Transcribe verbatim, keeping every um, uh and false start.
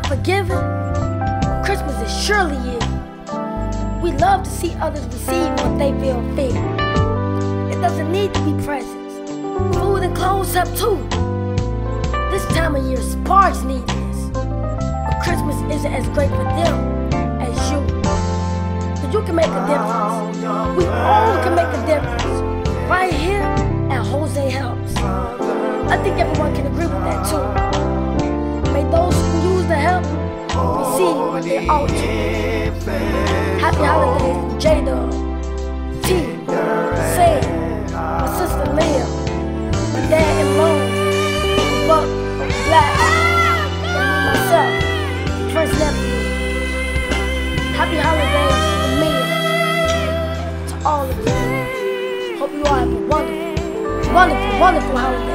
not forgiven, Christmas is surely it. We love to see others receive what they feel fear. It doesn't need to be presents. Food and clothes help too. This time of year, sparks need this. But Christmas isn't as great for them as you. But you can make a difference. We all can make a difference. Right here at Jose Helps. I think everyone can agree with that too. May those who use the help receive what they ought to. Happy holidays, J-Dub, T, Say, my sister Leah, my dad in Lone, Buck, Black, and myself, Prince Nephew. Happy holidays from me to all of you. Hope you all have a wonderful, wonderful, wonderful holiday.